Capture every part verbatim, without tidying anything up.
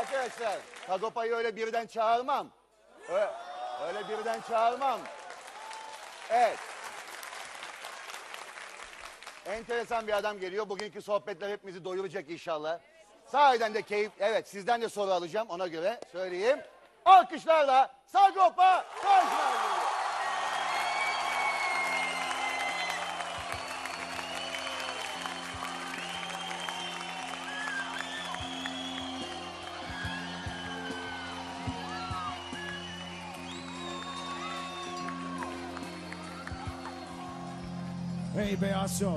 Arkadaşlar, Sagopa'yı öyle birden çağırmam. Öyle, öyle birden çağırmam. Evet. Enteresan bir adam geliyor. Bugünkü sohbetler hepimizi doyuracak inşallah. Sahiden de keyif. Evet, sizden de soru alacağım, ona göre söyleyeyim. Alkışlarla Sagopa Kajmer geliyor. Hey Beyaz Show.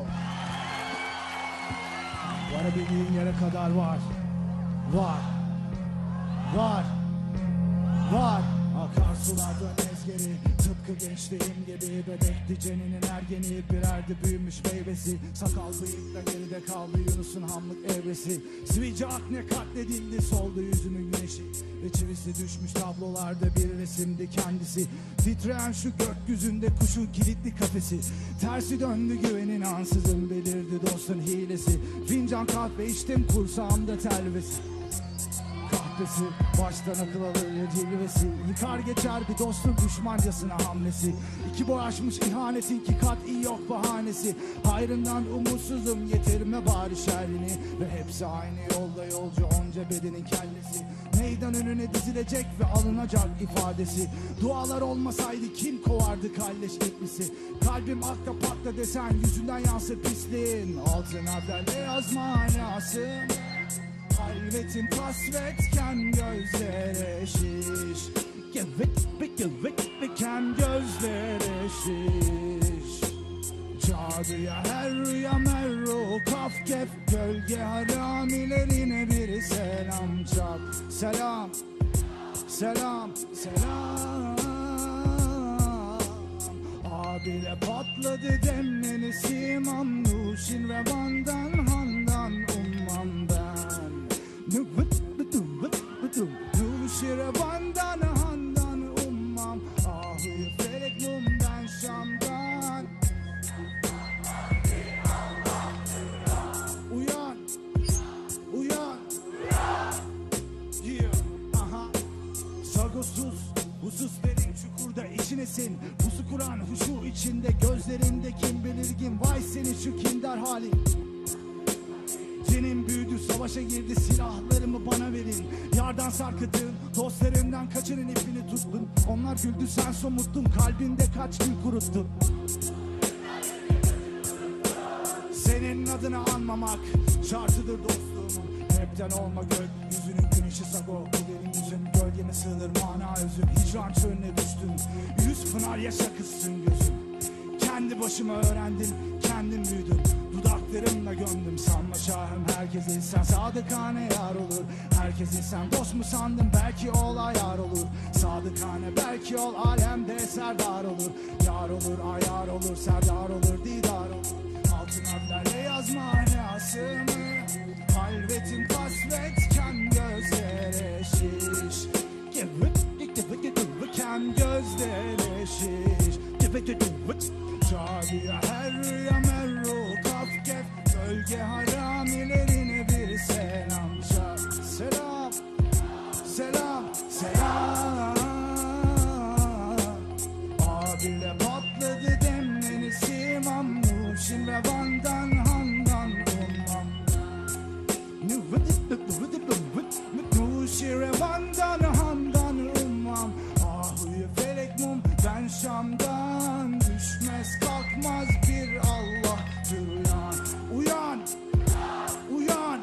Varabildiğin yere kadar var. Var. Var. Var. Akarsular dönmez geri. Tıpkı gençliğim gibi bebekti Ceninin ergeni. Birerdi büyümüş meyvesi. Sakal bıyıkla geride kaldı Yunus'un hamlık evresi. Sivilce akne katledildi, soldu yüzünün güneşi. Ve çivisi düşmüş tablolarda bir resimdi kendisi. Titreyen şu gökyüzünde kuşun kilitli kafesi. Tersi döndü güvenin ansızın belirdi dostun hilesi. Fincan kahve içtim kursağımda telvesi. Kahvesi baştan akıl alır ya cilvesi. Yıkar geçer bir dostun düşmancasına hamlesi. İki boy aşmış ihanetin ki kat'i yok bahanesi. Hayrından umutsuzum getirme bari şerrini. Ve hepsi aynı yolda yolcu onca bedenin kellesi. Meydan önüne dizilecek ve alınacak ifadesi. Dualar olmasaydı kim kovardı kalleş etlisi. Kalbim akla patla desen yüzünden yansır pisliğin. Altın harflerle yazma manası. Halvetin kasvetken gözlere şiş. Gevik be gevik be kem gözlere şiş. Cadıya her rüya merru kaf kef. Gölge haramilerine bir selam çak. Selam, selam, selam. Abile patladı demleni simam. Nuşin revandan handan ummam ben. Nuşire bandan handan ummam. Ahı felek mumdan Şam'dan. Uyan, uyan, yeah. Aha. Sagosuz, husus derin çukurda içinesin. Pusu kuran huşu içinde gözlerinde kim belirgin. Vay senin şu kindar halin. Cenin büyüdü, savaşa girdi, silahlarımı bana verin. Yardan sarkıdın, dostlarından kaçının ipini tuttun. Onlar güldü, sen somuttun, kalbinde kaç gün kuruttun. Senin adını anmamak şartıdır dostum. Hepten olma gökyüzünün güneşi Sago. Bu derin yüzün gölgene sığınır mana özüm. Hicran çölüne düştün, yüz pınar yaşa kızsın gözüm. Kendi başıma öğrendim, kendim büyüdüm. Dudaklarımla gömdüm sanma şahım. Herkes insan sadıkane yar olur. Herkes insan dost mu sandım, belki ol ayar olur. Sadıkane belki ol alemde serdar olur. Yar olur ayar olur serdar olur didar olur. Altın harflerle yazma manasını. Halvetin kasvetken gözlere şiş. Kem gözlere şiş. Cadıya her rüya merru kaf kef. Gölge haramilerine bir selam çak. Selam, selam, selam. Abile patladı demleni simam. Nuşin revandan handan ummam. Nuşin revandan handan ummam. Ahı felek mum ben Şam'dan. Düşmez kalkmaz bir Allah uyan. Uyan, uyan,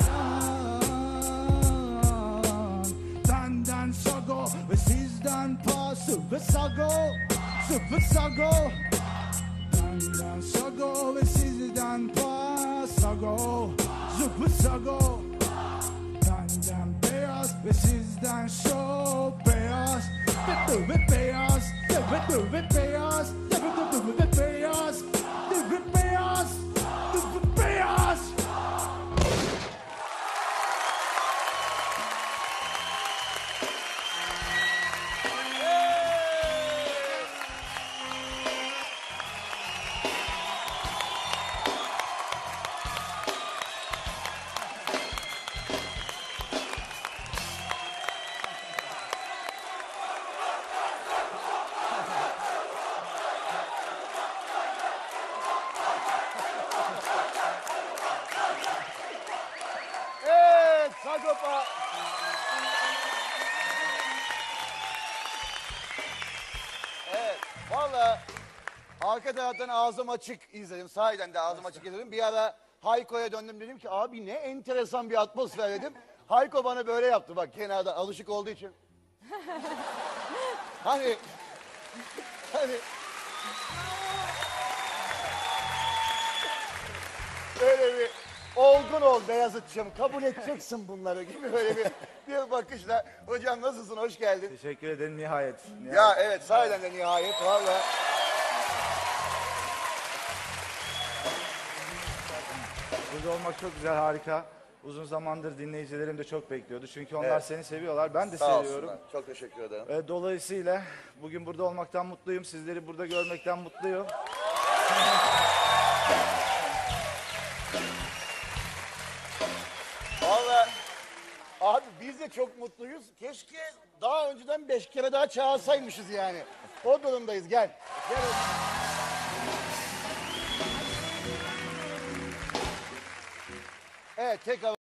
uyan. Benden Sago ve sizden pa. Sıvı Sago, sıvı Sago. Benden Sago ve sizden pa. Sago, sıvı Sago. Benden beyaz ve sizden show beyaz. Ve beyaz, ve beyaz, ve beyaz, ve beyaz, ve beyaz, ve beyaz. arka taraftan ağzım açık izledim. Sahiden de ağzım açık izledim. Bir ara Hayko'ya döndüm, dedim ki abi ne enteresan bir atmosfer dedim. Hayko bana böyle yaptı bak kenarda, alışık olduğu için. Hani hani böyle bir olgun ol Beyazıt'cığım, kabul edeceksin bunları gibi böyle bir, bir bakışla. Hocam nasılsın, hoş geldin. Teşekkür ederim nihayet. nihayet. Ya evet, sahiden de nihayet valla. Burada olmak çok güzel, harika. Uzun zamandır dinleyicilerim de çok bekliyordu. Çünkü onlar Evet. seni seviyorlar. Ben de Sağ seviyorum. olsunlar. Çok teşekkür ederim. E, dolayısıyla bugün burada olmaktan mutluyum. Sizleri burada görmekten mutluyum. Valla abi biz de çok mutluyuz. Keşke daha önceden beş kere daha çağırsaymışız yani. O durumdayız, gel. Gel. Evet, tekrar